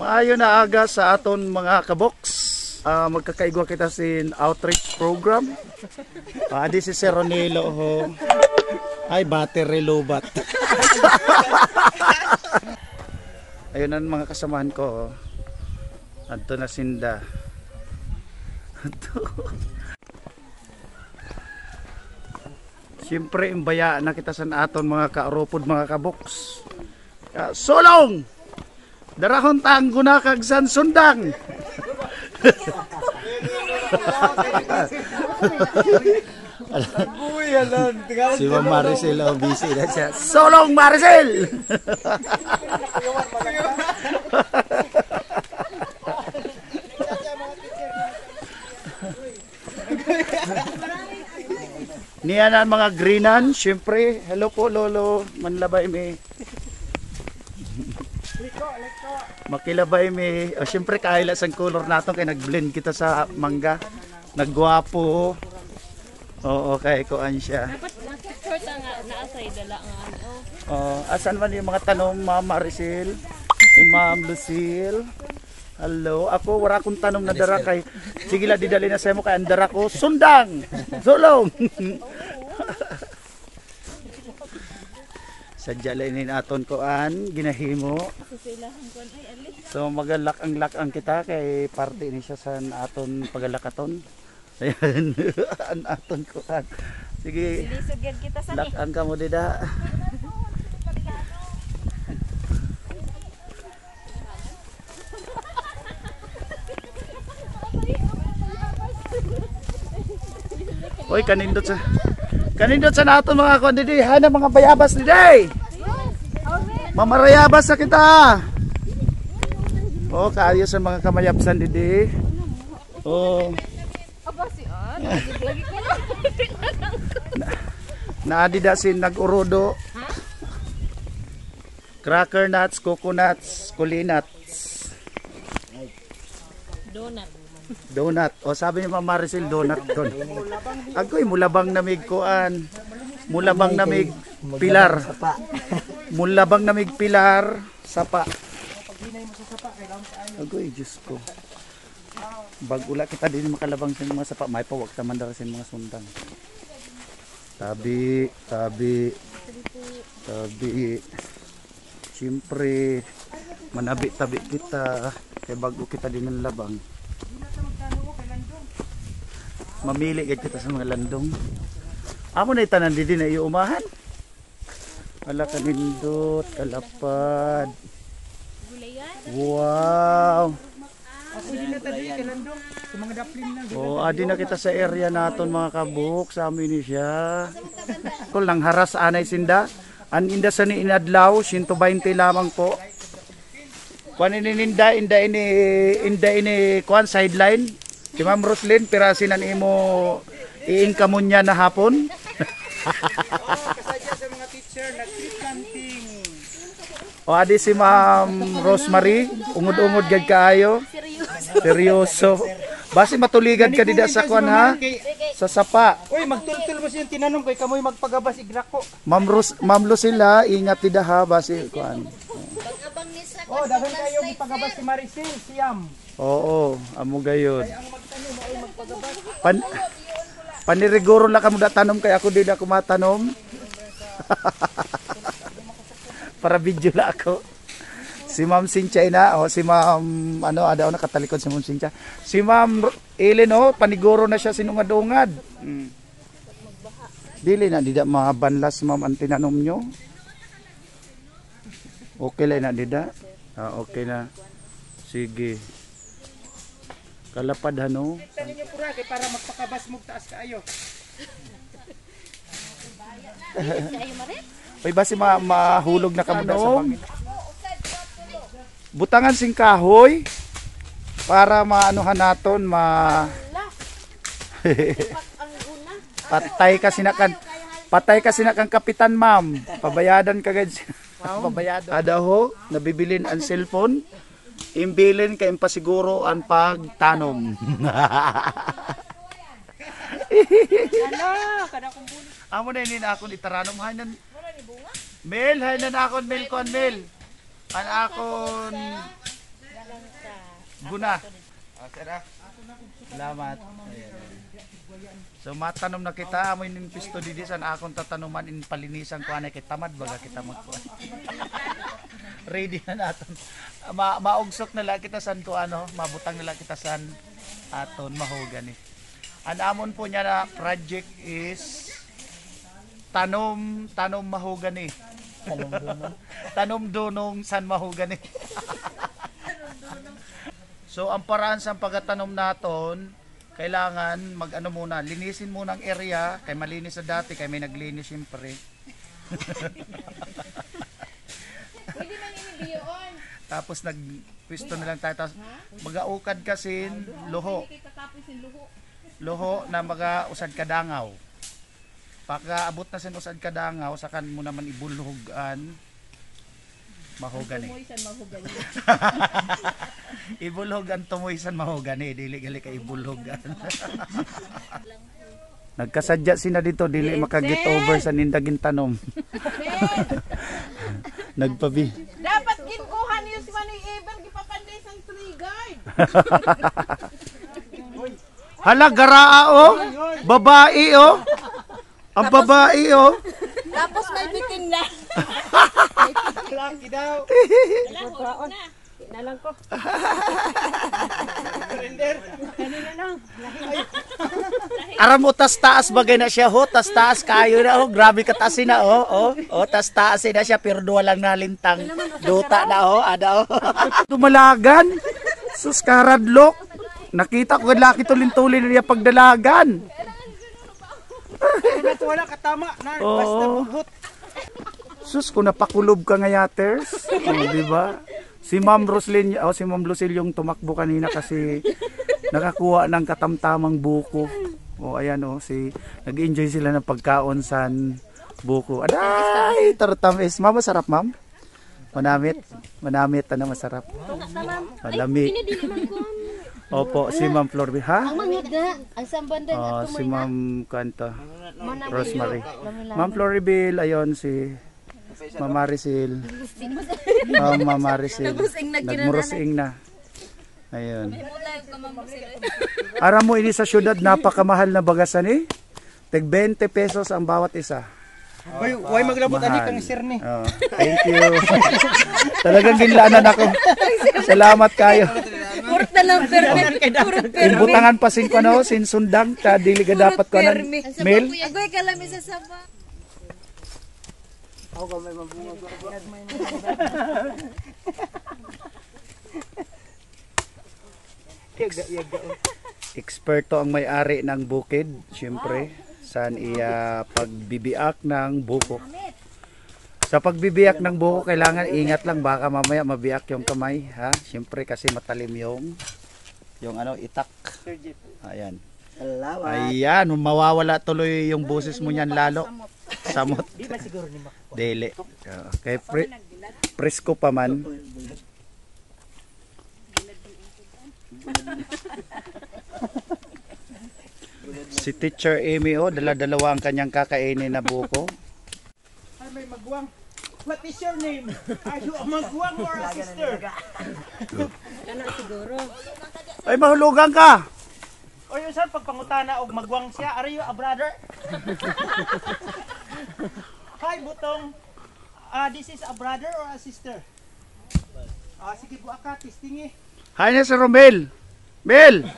Maayo na aga sa aton mga kabox. Magkakaigwa kita sin outreach program. This is Ronilo ho. Ay, battery lobat. Ayun ang mga kasamahan ko. Adto na sinda. Siyempre imbaya na kita sa aton mga kaaropod mga kabox. Solong! Darahon tang guna kag san sundang. Si Ma'am Maricel busy na siya. Solong Maricel! Niyan ang mga greenan, syempre. Hello po lolo, manlabay mi. Makilabay mi. Syempre kahila sang color naton kay nag-blend kita sa mangga. Naggwapo. Oo, kay kuan siya. Dapat short nga naasay dala nga ano. Asan man yung mga tanong, Ma'am Maricel? Si Ma'am Lucille. Hello, ako wala akong tanong na dara kay sige la didali na sa mo kay andara ko sundang. Solong. Sadya lainin aton koan ginahimo. So magalak ang kita kay parte ni siya sa aton pagalakaton. Ayan an aton koan. Sige. Lakang ka mo dida. Oy, kanindot sa naton mga kon didi, hana mga bayabas didi. Mamarayabas sa kita. Oh, kaayo sa mga kamayabsan didi. Oh. Naadidasin nag-urodo. Cracker nuts, coconuts, kulinuts. Donut. O sabi ni Ma'am Maricel, donut don. Agoy mulabang namig kuan. Mulabang namig pilar. Mulabang namig pilar sapa. Agoy Diyos ko. Bagula kita din makalabang sa mga sapa. May pawag taman dara sa mga sundang. Tabi. Siyempre manabi-tabi kita. Kaya bago kita din ng labang. Mamili kita sa mga landong. Amo na itanan din na iumahan. Ala kanindot, kalapad. Wow. Oh, adi na kita sa area naton mga kabuk, sa amin ni siya. Kung lang haras anay sinda, an inda sa ni inadlaw 120 lamang po. Kuan ininda inda ini kuan sideline. Si Ma'am Roslyn, pirasinan imo iingkamon niya na hapon. Kasadya sa mga teacher, nag-planting. O adi si Ma'am Rosemary, ungod-ungod gad kaayo. Seryoso. Basi matuligad ka dida sa kuan ha? Sa sapa. Uy, magtultul mo siyang tinanong kay kamoy magpagabas igrako. Ma'am Lucilla, ingat dida ha basi kuan. Oh, dagan kayo ipagabas si Maricel, siyam. Oo, amo gayon. Paniriguro lang kamo da tanom kay ako din ako matanom. Para video la ako. Si Ma'am Cynthia ina, si Ma'am ada na katalikod si Ma'am Cynthia. Si Ma'am Ellen paniguro na siya sinungad-ungad. Dili na dida mabanlas Ma'am ang tinanom nyo. Okay lang na dida. Okay na. Sige. Kalapad hano. Tanin niyo pura kay para magpakabas mo taas kaayo. Oy basi mahulog na kamo sa bangin. Butangan sing kahoy para maanuhan naton patay kasi na kan kapitan ma'am. Pabayadan kagad. Pabayado. Ada ho nabibilin ang cellphone. Imbilin kay impasiguro ang pagtanom. Amo na ini ako itaranom hanan. Mel, hanan akon Mel kon Mel. An akon Guna. Sir ah. Salamat. Ayan. So matanom na kita, amoy ning pisto didi san akong tatanuman in palinisan ko anay kay tamad baga kita magkuan. Ready na naton. Maugsok na lang kita san to ano, mabutang na lang kita san aton mahogani. Ang amon po niya na project is tanom mahogani. Tanom dunong san mahogani. So ang paraan sa pagtatanom naton, kailangan mag-ano muna, linisin muna ang area, kay malinis sa dati, kay may naglinis siyempre. Pwede man inibiyoon. Tapos nagpisto na lang tayo, tapos mag-aukad kasi luho. Luho na mag-usad kadangaw. Pagka abot na sin usad kadangaw, sakan mo naman ibulhogan mahogani. Ibulhogan tumoysan mahogani, dili gali ka ibulhogan. Nagkasadya sina dito, dili makaget over sa nindagin tanom. Nagpabi. Dapat ginkuhan niyo si Manoy Ever gipapanday sang tree guard. Hala, garaa oh. Babae oh. Ang babae oh. Tapos may bitin na. Laki daw. Nalang ko. Surrender. Kanina lang. Aram mo taas bagay na siya ho, taas kayo na ho, grabe katasin na ho, taas na siya pero duwa lang nalintang. Duta na ho, ada ho. Dumalagan. Sus karadlok. Nakita ko laki tulin-tulin niya pagdalagan. Wala katama na basta buhot. Sus kung napakulob ka nga yaters, di ba? Si Ma'am Roslyn, si Ma'am Lucille yung tumakbo kanina kasi nakakuha ng katamtamang buko. Ayan nag-enjoy sila ng pagkaon sa buko. Aday, tartamis. Ma'am, masarap ma'am? Manamit, masarap. Malami. Opo, si Ma'am Florby. Ha? Ang mangga, ang sambandan at Si Ma'am Kanta, Rosemary. Ma'am Floribel, ayon si Ma'am Marisil. Ma'am Marisil. Nagmurusing na. Ayun. Aram mo ini sa syudad napakamahal na bagasan eh. Tag 20 pesos ang bawat isa. Way maglabot ani kang sir ni. Thank you. Talagang ginlaanan ako. Salamat kayo. Purot na lang Imbutangan pa sin ko sin sundang ta dili ka dapat ko nan mail. Agoy ka lang sa saba. Ako may mabunga. Eksperto ang may-ari ng bukid, siyempre, saan iya pagbibiak ng buko. Sa pagbibiyak ng buko, kailangan ingat lang, baka mamaya mabiyak yung kamay, ha? Siyempre kasi matalim yung itak. Ayan. Ayan, mawawala tuloy yung boses mo niyan lalo. Samot. Di ba siguro ni Mac? Dili. Kay presko pa man. Si Teacher Amy dala-dalawa ang kanyang kakainin na buko. Ay may magwang. What is your name? Are you a magwang or a sister? Ano siguro? Ay mahulugan ka. O yun sir, pagpangutana og magwang siya, are you a brother? Hi Butong. This is a brother or a sister? Sige po aka, testing eh. Hi na si Romel. Mel!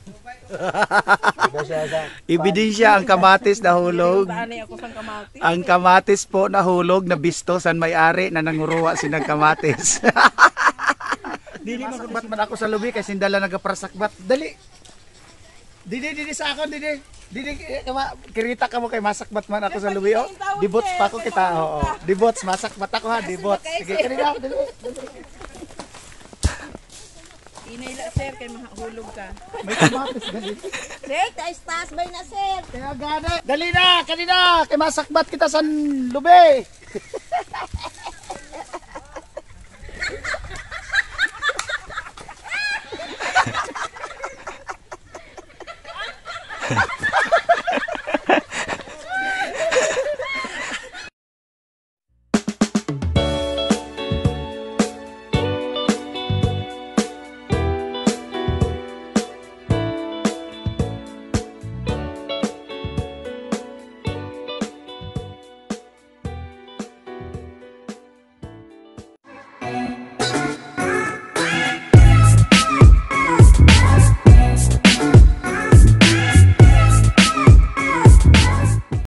Ebidensya ang kamatis na hulog. Ang kamatis po na hulog na bisto san may-ari na nanguruwa sinang kamatis. Dili masakbat man ako sa lubi kasi sindala nagaprasakbat. Dali. Didi sa ako didi. Didi kirita ka mo kay masakbat man ako sa lubi oh. Dibots pa ako kita. Oo. Dibots masakbat ako ha, dibots. Sige kirita. Inayla sir kay mahulog ka. May kamatis dali. Sir, taas bay na sir. Kaya gana. Dali na, kanina kay masakbat kita sa lubi.